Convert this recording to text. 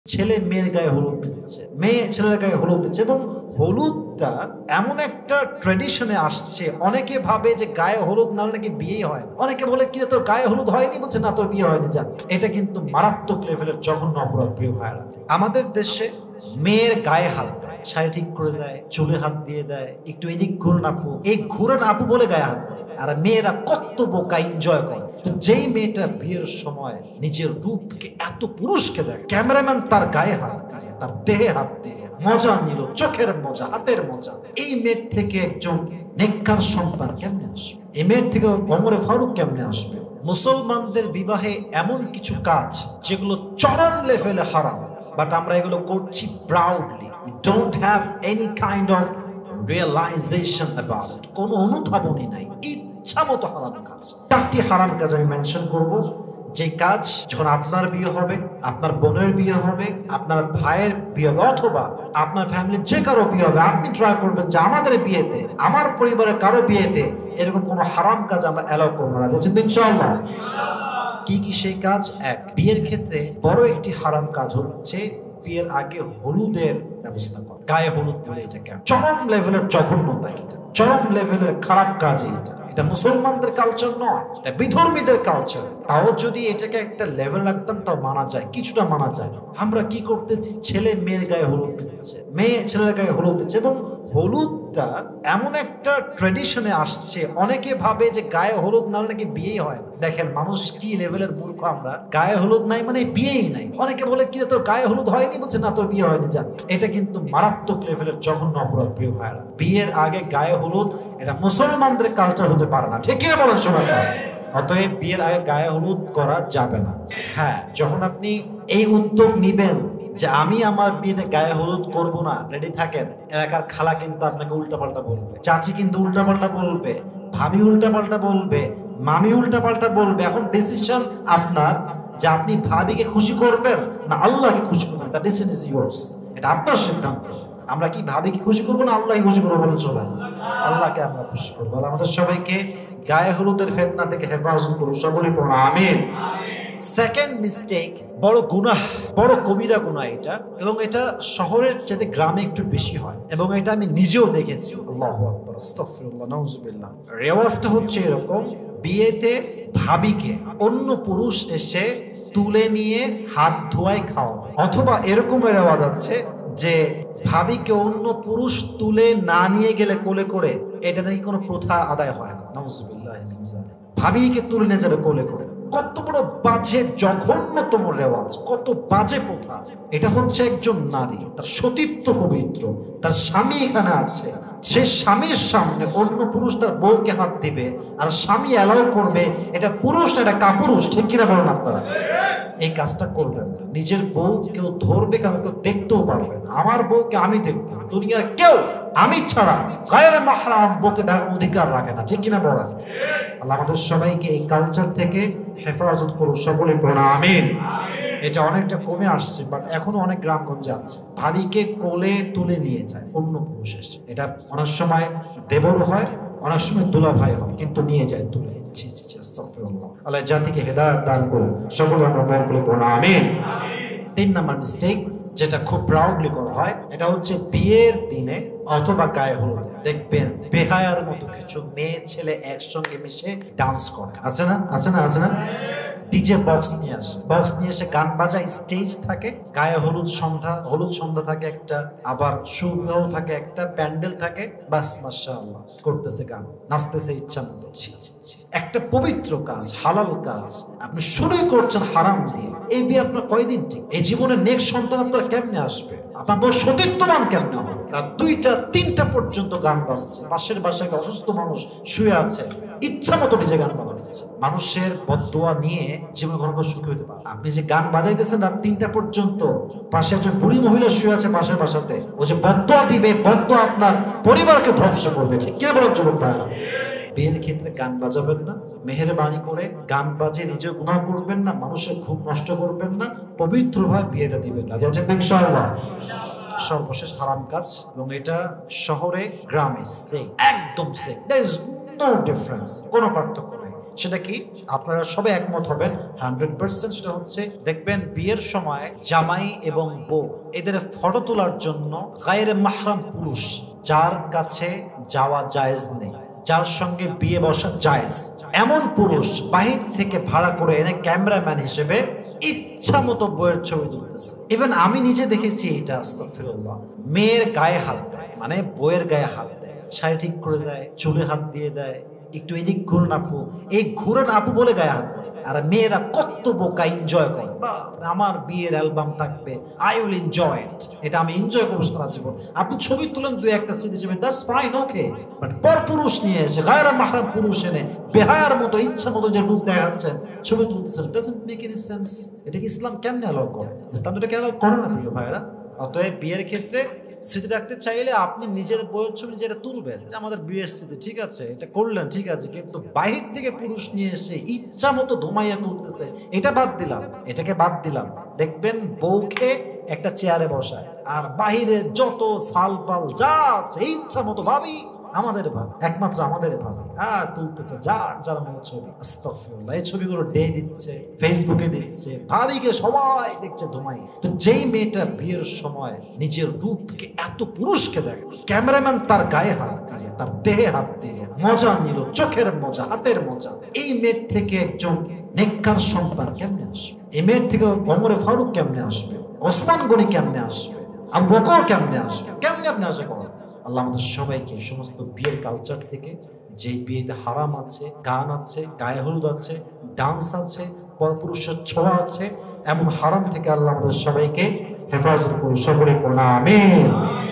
ছেলে মেয়ের গায়ে হলুদ দিচ্ছে, মেয়ে ছেলের গায়ে হলুদ দিচ্ছে এবং হলুদটা এমন একটা ট্রেডিশনে আসছে। অনেকে ভাবে যে গায়ে হলুদ না হলে নাকি বিয়েই হয় না। অনেকে বলে কি তোর গায়ে হলুদ হয়নি, বলছে না তোর বিয়ে হয়নি যা। এটা কিন্তু মারাত্মক লেভেলের জঘন্য অপরাধ প্রিয় ভাইরা। আমাদের দেশে মেয়ের গায়ে হাত দেয়, শাড়ি ঠিক করে দেয়, চুলে হাত দিয়ে দেয়, একটু এদিক ঘুরন আপু, এই ঘুরন আপু বলে গায়ে হাত দেয়। আর মেয়েরা কত বোকা এনজয় করে। তো যেই মেয়েটা বিয়ের সময় নিজের রূপকে এত পুরুষকে দেয়, ক্যামেরাম্যান তার গায়ে হাত দিয়ে, তার দেহে হাত দিয়ে মজা নিল, চোখের মজা, হাতের মজা, এই মেয়ের থেকে একজন নেককার সন্তান কেমনে আসবে? এই মেয়ের থেকে ওমরে ফারুক কেমনে আসবে? মুসলমানদের বিবাহে এমন কিছু কাজ যেগুলো চরম লেভেলে হারাম, বাট আমরা এগুলো করছি proudly. We don't have any kind of realization about it. কোনো অনুধাবনই নাই, ইচ্ছা মতো হারাম কাজ। 4টি হারাম কাজ আমি মেনশন করব, যে কাজ যখন আপনার বিয়ে হবে, আপনার বোনের বিয়ে হবে, আপনার ভাইয়ের বিয়ে হবে, অথবা আপনার ফ্যামিলির যে কারো বিয়ে হবে, আপনি ট্রাই করবেন যে আমাদের বিয়েতে, আমার পরিবারের কারো বিয়েতে এরকম কোনো হারাম কাজ আমরা অ্যালাউ করবো না। দেখছেন ইনশাআল্লাহ। কি কি সেই কাজ? এক, বিয়ের ক্ষেত্রে বড় একটি হারাম কাজ হচ্ছে বিয়ের আগে হলুদের ব্যবস্থা করা। গায়ে হলুদ বলে এটাকে চরম লেভেলের জঘন্যতা, এটা চরম লেভেলের খারাপ কাজ। এটা মুসলমানদের কালচার নয়, এটা বিধর্মীদের কালচার। তাও যদি এটাকে একটা লেভেল রাখতাম তাও মানা যায়, কিছুটা মানা যায়। আমরা কি করতেছি? ছেলে মেয়ের গায়ে হলুদ দিচ্ছে, মেয়ে ছেলের গায়ে হলুদ দিচ্ছে এবং হলুদটা এমন একটা ট্রেডিশনে আসছে। অনেকে ভাবে যে গায়ে হলুদ না হলে নাকি বিয়েই হয় না। দেখেন মানুষ কি লেভেলের মূর্খ আমরা। গায়ে হলুদ নাই মানে বিয়েই নাই। অনেকে বলে কি তোর গায়ে হলুদ হয়নি, বলছে না তোর বিয়ে হয়নি যা। এটা কিন্তু মারাত্মক লেভেলের জঘন্য অপরাধ প্রিয় ভাইরা। বিয়ের আগে গায়ে হলুদ এটা মুসলমানদের কালচার হতে পারে না, ঠিক কিনা বলার সময়। অতএব বিয়ের আগে গায়ে হলুদ করা যাবে না। হ্যাঁ, যখন আপনি এই উদ্যোগ নিবেন যে আমি আমার বিয়েতে গায়ে হলুদ করব না, রেডি থাকেন। এলাকার খালা কিন্তু আপনাকে উল্টাপাল্টা বলবে, চাচি কিন্তু উল্টাপাল্টা বলবে, ভাবি উল্টাপাল্টা বলবে, মামি উল্টাপাল্টা বলবে। এখন ডিসিশন আপনার যে আপনি ভাবিকে খুশি করবেন না আল্লাহকে খুশি করবেন। দ্য ডিসিশন ইজ ইয়োর্স, এটা আপনার সিদ্ধান্ত। আমরা কি ভাবিকে খুশি করবো না আল্লাহকে খুশি করবো? বলেন সবাই আল্লাহকে আমরা খুশি করবো। আমাদের সবাইকে গায়ে হলুদের ফিতনা থেকে হেফাজত করুন, সকলেই পড়ুন আমিন। সেকেন্ড মিস্টেক, বড় গুনাহ, বড় কবিরা গুনাহ এটা, এবং এটা শহরের চেয়ে গ্রামে একটু বেশি হয় এবং এটা আমি নিজেও দেখেছি। আল্লাহু আকবার, আস্তাগফিরুল্লাহ, নাউজুবিল্লাহ। রেওয়াজটা হচ্ছে এরকম, বিয়েতে ভাবিকে অন্য পুরুষ এসে তুলে নিয়ে হাত ধোয়ায় খাওয়াবে, অথবা এরকমের রেওয়াজ আছে যে ভাবিকে অন্য পুরুষ তুলে না নিয়ে গেলে কোলে করে, এটা নাকি কোনো প্রথা আদায় হয় না। নাউজুবিল্লাহ মিন যালিক। ভাবিকে তুলে নিয়ে যাবে কোলে করে। কত বড় বাজে জঘন্যতম রেওয়াজ, কত বাজে প্রথা। এটা হচ্ছে একজন নারী, তার সতীত্ব পবিত্র, তার স্বামী এখানে আছে, সে স্বামীর সামনে অন্য পুরুষ তার বউকে হাত দিবে আর স্বামী অ্যালাউ করবে। এটা পুরুষ না, এটা কাপুরুষ, ঠিক কিনা বলেন আপনারা? এই কাজটা করবেন না। নিজের বউ কেউ ধরবে, কারণ কেউ দেখতেও পারবে না। আমার বউকে আমি দেখবো, দুনিয়ার কেউ আমি ছাড়া গায়ের মাহরাম বউকে দেখার অধিকার রাখে না, ঠিক কিনা বলেন? আল্লাহ আমাদের সবাইকে এই কালচার থেকে হেফাজত করুন, সকলে পড়ুন আমিন। এটা অনেকটা কমে আসছে, বাট এখনো অনেক গ্রামগঞ্জে আছে। ভাবিকে কোলে তুলে নিয়ে যায় অন্য পুরুষ এসে। এটা অনেক সময় দেবরও হয়, অনেক সময় দুলা ভাই হয়, কিন্তু নিয়ে যায় তুলে। জি জি জি, আস্তাগফিরুল্লাহ। আল্লাহ জাতিকে হেদায়েত দান করুন, সকলে আমরা মন খুলে পড়ুন আমিন। 3 নাম্বার মিস্টেক, যেটা খুব প্রাউডলি করা হয়, এটা হচ্ছে বিয়ের দিনে অথবা গায়ে হলুদে দেখবেন বেহায়ার মতো কিছু মেয়ে ছেলে একসঙ্গে মিশে ডান্স করে। আছে না, আছে না, আছে না? ডিজে বক্স নিয়ে আসে, বক্স নিয়ে এসে গান বাজায়, স্টেজ থাকে, গায়ে হলুদ সন্ধ্যা থাকে একটা, আবার সুবিবাহ থাকে একটা, প্যান্ডেল থাকে, বাস মাশাআল্লাহ করতেছে গান, নাচতেছে ইচ্ছা মতো। একটা পবিত্র কাজ, হালাল কাজ, আপনি শুরুই করছেন হারাম দিয়ে। এই বিয়ে আপনার কয়দিন ঠিক? এই জীবনে নেক্সট সন্তান আপনার কেমনে আসবে? আপনার বড় সতীত্ববান কেমনে হবে? রাত 2টা 3টা পর্যন্ত গান বাজছে, পাশের বাসায় অসুস্থ মানুষ শুয়ে আছে, ইচ্ছা মতো নিজে গান বাজাচ্ছে। মানুষের বদদোয়া নিয়ে জীবন কখনো সুখী হতে পারে? আপনি যে গান বাজাইতেছেন রাত 3টা পর্যন্ত, পাশে একজন বুড়ি মহিলা শুয়ে আছে পাশের বাসাতে, ও যে বদদোয়া দিবে, বদদোয়া আপনার পরিবারকে ধ্বংস করবে, ঠিক কে বলেন যুবক ভাইরা? বিয়ের ক্ষেত্রে গান বাজাবেন না, মেহেরবানি করে গান বাজে নিজে গুনাহ করবেন না, মানুষের ঘুম নষ্ট করবেন না, পবিত্রভাবে বিয়েটা দিবেন না। যাচ্ছেন ইনশাআল্লাহ। সর্বশেষ হারাম কাজ, এবং এটা শহরে গ্রামে সেম, একদম same, there is no difference, কোনো পার্থক্য নেই। সেটা কি আপনারা সবাই একমত হবেন 100%, সেটা হচ্ছে দেখবেন বিয়ের সময় জামাই এবং বউ এদের ফটো তোলার জন্য গায়রে মাহরাম পুরুষ যার কাছে যাওয়া জায়েজ নেই, যার সঙ্গে বিয়ে বসা জায়েজ, এমন পুরুষ বাহির থেকে ভাড়া করে এনে ক্যামেরাম্যান হিসেবে ইচ্ছা মতো বইয়ের ছবি তুলতেছে। ইভেন আমি নিজে দেখেছি এটা, আস্তাগফিরুল্লাহ। মেয়ের গায়ে হাত দেয়, মানে বইয়ের গায়ে হাত দেয়, শাড়ি ঠিক করে দেয়, চুলে হাত দিয়ে দেয়, একটু এদিক ঘুরন আপু, এই ঘুরন আপু বলে গায়ে হাত দেয়। আর মেয়েরা কত বোকা এনজয় করে, বা আমার বিয়ের অ্যালবাম থাকবে, আই উইল এনজয় ইট, এটা আমি এনজয় করবো সারা জীবন। আপনি ছবি তুলেন দুই একটা স্মৃতি হিসেবে, দ্যাটস ফাইন, ওকে। বাট পর পুরুষ নিয়ে এসে গায়রে মাহরাম পুরুষ এনে বেহায়ার মতো ইচ্ছা মতো যে রূপ দেখাচ্ছেন, ছবি তুলতেছেন, ডাজন্ট মেক এনি সেন্স। এটা কি ইসলাম কেমনে অ্যালাউ করে? ইসলাম এটা কেন অ্যালাউ করে না প্রিয় ভাইরা? অতএব বিয়ের ক্ষেত্রে স্মৃতি রাখতে চাইলে আপনি নিজের বইয়ের ছবি যেটা তুলবেন, আমাদের বিয়ের স্মৃতি, ঠিক আছে, এটা করলেন, ঠিক আছে, কিন্তু বাহির থেকে পুরুষ নিয়ে এসে ইচ্ছা মতো ধুমাইয়া তুলতেছে, এটা বাদ দিলাম, এটাকে বাদ দিলাম। দেখবেন বউকে একটা চেয়ারে বসায় আর বাহিরে যত সালপাল যা আছে ইচ্ছা মতো ভাবি, আমাদের ভাবি, একমাত্র আমাদের ভাবি, তুলতেছে যার মতো ছবি। আস্তাগফিরুল্লাহ। এই ছবিগুলো ডে দিচ্ছে, ফেসবুকে দিচ্ছে, ভাবিকে সবাই দেখছে ধুমাই। তো যেই মেয়েটা বিয়ের সময় নিজের রূপকে এত পুরুষকে দেখে, ক্যামেরাম্যান তার গায়ে হাত দিয়ে, তার দেহে হাত দিয়ে মজা নিল, চোখের মজা, হাতের মজা, এই মেয়ের থেকে একজন নেককার সন্তান কেমনে আসবে? এই মেয়ের থেকে ওমরে ফারুক কেমনে আসবে? ওসমান গনি কেমনে আসবে? আবু বকর কেমনে আসবে? কেমনে আপনি আশা করেন? আল্লাহ আমাদের সবাইকে সমস্ত বিয়ের কালচার থেকে, যে বিয়েতে হারাম আছে, গান আছে, গায়ে হলুদ আছে, ডান্স আছে, পরপুরুষের ছোঁয়া আছে, এমন হারাম থেকে আল্লাহ আমাদের সবাইকে হেফাজত করুন। সকলে পড়া আমিন।